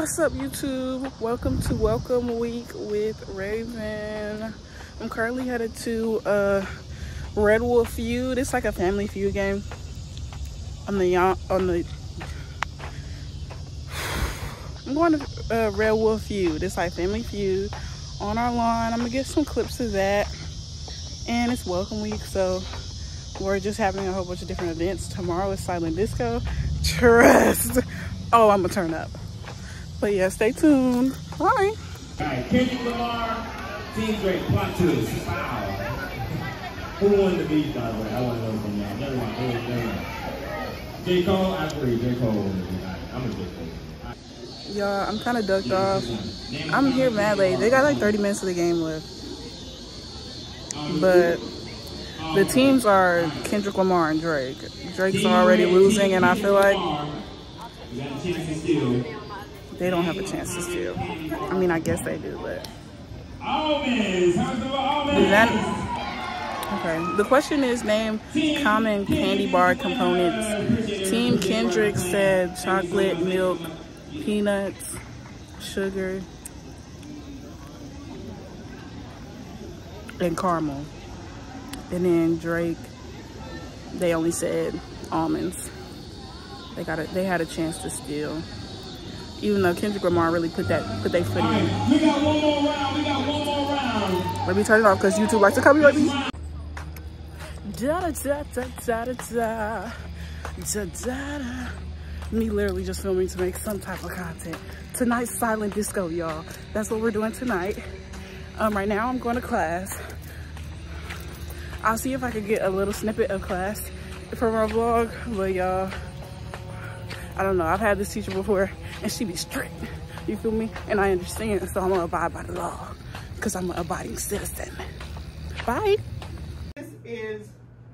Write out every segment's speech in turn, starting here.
What's up, YouTube? Welcome to Welcome Week with Raven. I'm currently headed to Red Wolf Feud. It's like a Family Feud game I'm going to Red Wolf Feud. It's like Family Feud on our lawn. I'm gonna get some clips of that, and it's Welcome Week, so we're just having a whole bunch of different events. Tomorrow is Silent Disco. Trust. Oh, I'm gonna turn up. But yeah, stay tuned. Bye. All right, Kendrick Lamar, Team Drake, plot twist. Wow. Who won the beat, by the way? I want to know from y'all. Never mind. J. Cole, I agree. J. Cole won the beat. I'm a J. Cole. Y'all, I'm kind of ducked off. I'm here mad late. They got like 30 minutes of the game left. But the teams are Kendrick Lamar and Drake. Drake's already losing, and I feel like they don't have a chance to steal. I mean, I guess they do, but okay. The question is, name common candy bar components. Team Kendrick said chocolate, milk, peanuts, sugar, and caramel. And then Drake, they only said almonds. They had a chance to steal. Even though Kendrick Lamar really put their foot in. We got one more round. Let me turn it off because YouTube likes to copyright me. Da da da da da da da da da. Me literally just filming to make some type of content. Tonight's Silent Disco, y'all. That's what we're doing tonight. Right now I'm going to class. I'll see if I can get a little snippet of class from our vlog, but y'all, I don't know. I've had this teacher before, and she be strict. You feel me? And I understand, so I'm gonna abide by the law, because I'm an abiding citizen. Bye. This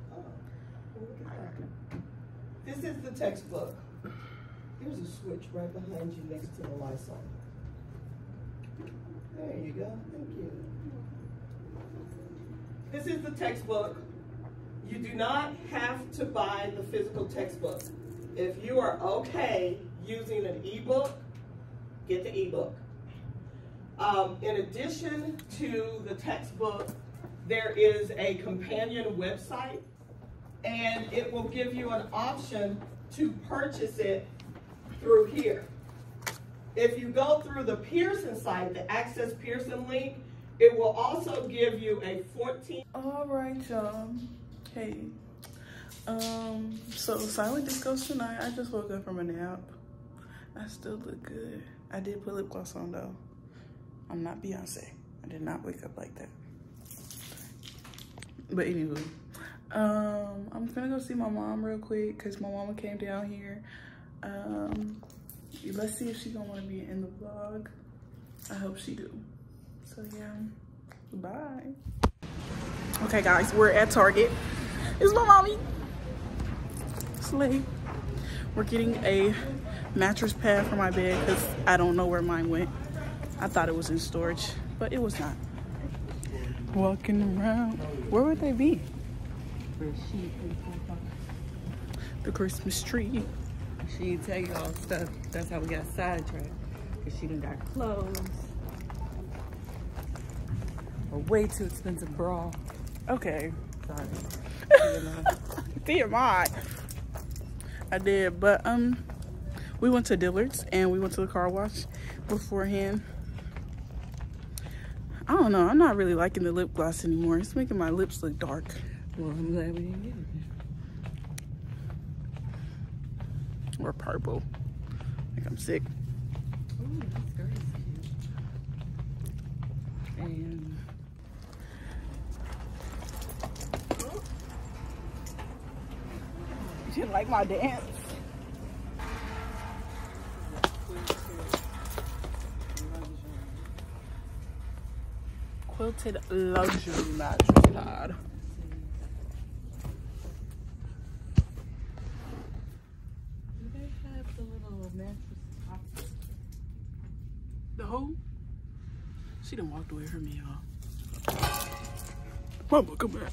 is the textbook. There's a switch right behind you next to the Lysol. There you go. Thank you. This is the textbook. You do not have to buy the physical textbook. If you are okay using an ebook, get the ebook. In addition to the textbook, there is a companion website, and it will give you an option to purchase it through here. If you go through the Pearson site, the Access Pearson link, it will also give you a 14. All right, y'all. Hey. So Silent Disco's tonight. I just woke up from a nap. I still look good. I did put lip gloss on though. I'm not Beyonce. I did not wake up like that. But anyway, I'm gonna go see my mom real quick because my mama came down here. Let's see if she's gonna want to be in the vlog. I hope she do. So yeah, bye. Okay guys, we're at Target. It's my mommy. Slay. We're getting a mattress pad for my bed because I don't know where mine went. I thought it was in storage, but it was not. Walking around. Where would they be? The Christmas tree. She didn't tell you all stuff. That's how we got sidetracked. Because she done got clothes. A way too expensive bra. Okay. Sorry. TMI. I did, but we went to Dillard's and we went to the car wash beforehand. I don't know. I'm not really liking the lip gloss anymore. It's making my lips look dark. Well, I'm glad we didn't get it. Or purple. Like I'm sick. Ooh, that skirt is cute. And you didn't like my dance? Quilted luxury mattress pad. do they have the little mattress top? The whole? She done walked away from me, y'all. Mama, come back.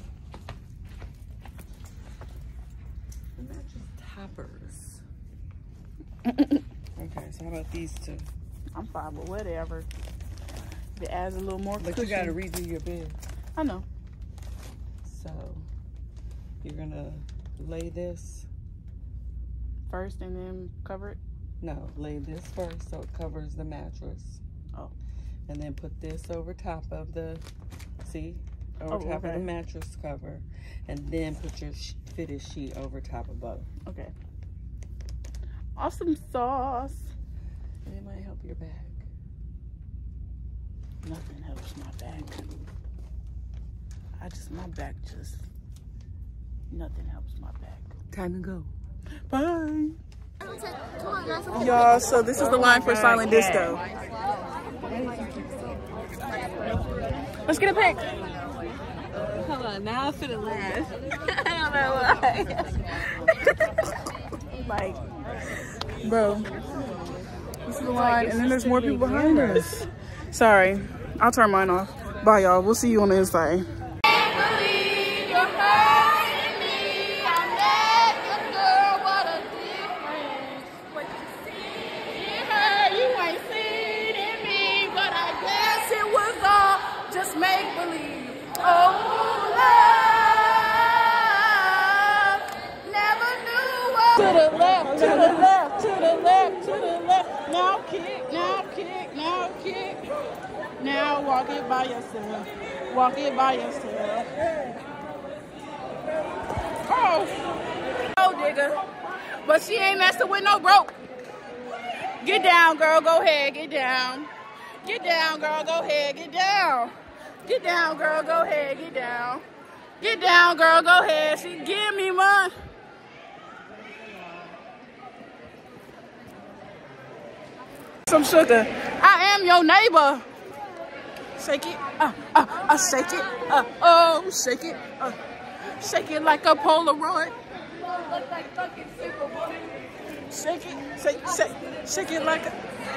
The mattress toppers. Okay, so how about these two? I'm fine with whatever. If it adds a little more cushion. But you gotta redo your bed. I know. So you're gonna lay this first and then cover it? No, lay this first so it covers the mattress. Oh. And then put this over top of the, over top of the mattress cover. And then put your fitted sheet over top of both. Okay. Awesome sauce. And it might help your back. Nothing helps my back. My back just, nothing helps my back. Time to go. Bye. Y'all, so this is the line for silent disco. Let's get a pic. Hold on, now I'm finna laugh. I don't know why. Like, bro, this is the line, and then there's more people behind us. Sorry, I'll turn mine off. Bye, y'all. We'll see you on the inside. Make believe, oh love, never knew what. To the left, to the left, to the left, to the left. Now kick, now kick, now kick. Now walk it by yourself. Walk it by yourself. Oh, oh, digger. But she ain't messing with no broke. Get down, girl. Go ahead. Get down. Get down, girl. Go ahead. Get down. Get down, girl, go ahead, get down. Get down, girl, go ahead. She give me money. Some sugar. I am your neighbor. Shake it, shake it, oh, shake it, shake it like a Polaroid. Look like fucking Superboy. Shake it, shake it like a,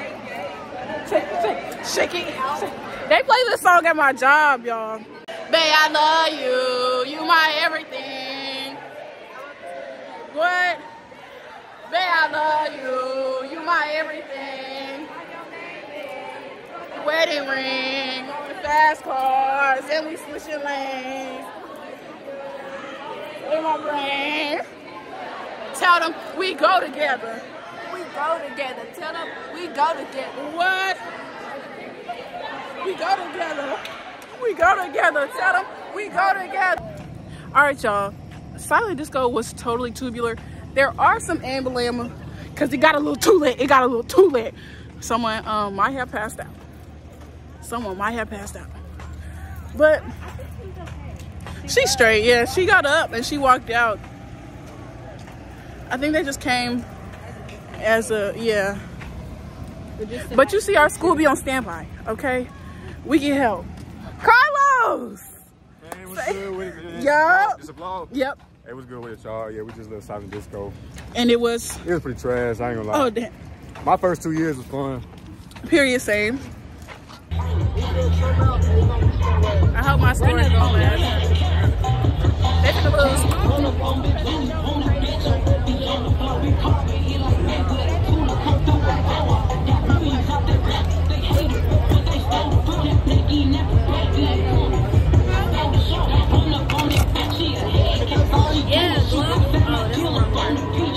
shake it. They play this song at my job, y'all. Bae, I love you. You my everything. What? Bae, I love you. You my everything. Wedding ring, fast cars, and we switching lanes. In my brain. Tell them we go together. We go together. Tell them we go together. What? We go together. We go together. Tell them we go together. All right, y'all. Silent disco was totally tubular. There are some ambulama because it got a little too lit. It got a little too lit. Someone might have passed out. Someone might have passed out. But she's straight. Yeah, she got up and she walked out. I think they just came as a, yeah. But you see our school be on standby, okay? We get help. Carlos! Man, it was good with it, man. Yup. Just a vlog? Yep. It was good with it, y'all. Yeah, we just little silent disco. And it was? It was pretty trash, I ain't gonna lie. Oh, damn. My first 2 years was fun. Period, same. I hope my story don't last. They finna lose. Yeah, glow. Oh, that's the wrong part.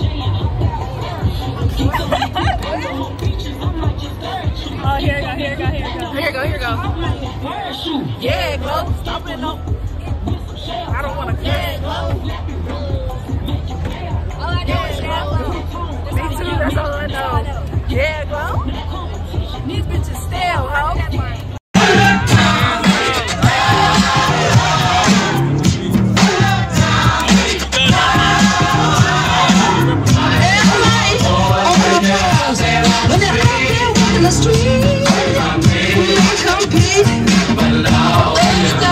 Oh, here you go, here you go, here you go. Here you go, here you go. Yeah, glow. Stop it, no. I don't want to cut. Yeah, glow. All I know is yeah, glow. Me too, that's all I know. Yeah, glow. These bitches stale, ho. The street, we compete, but now let's go.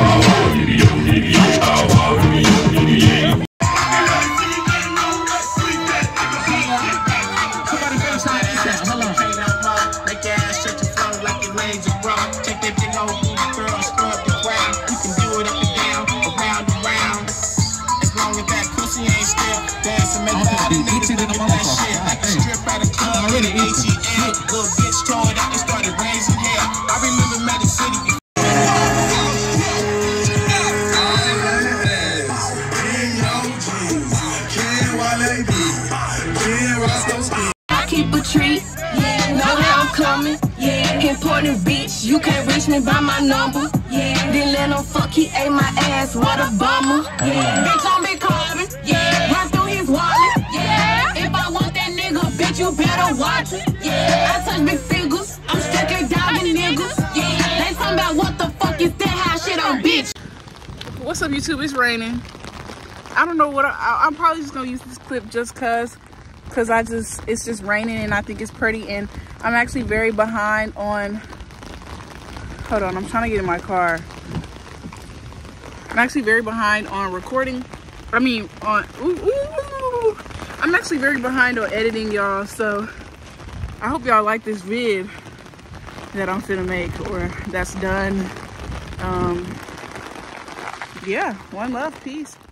Somebody finish that shit. Hello. Make your ass shut your flow like your legs are wrong. Take that big old booty girl, scrub the ground. You can do it up and down, around and round. As long as that pussy ain't still dancing, make that niggas look at that shit like a strip out of club. Little bitch told hard after started raising hell. I remember Magic City. I keep a treat, yeah, know how I'm coming, yeah, important bitch, you can't reach me by my number, yeah, then let him fuck, he ate my ass, what a bummer, yeah, bitch on Big Carbon, yeah, run through his wallet, yeah, if I want that nigga, bitch, you better watch it, yeah, I touch big figures, I'm strictly dogging niggas, yeah, they talking about what the fuck is that high shit on bitch. What's up, YouTube? It's raining. I don't know what I'm probably just gonna use this clip just cause it's just raining and I think it's pretty, and I'm actually very behind on, hold on, I'm trying to get in my car. I'm actually very behind on recording. I'm actually very behind on editing, y'all, so I hope y'all like this vid that I'm finna make or that's done. Yeah, one love, peace.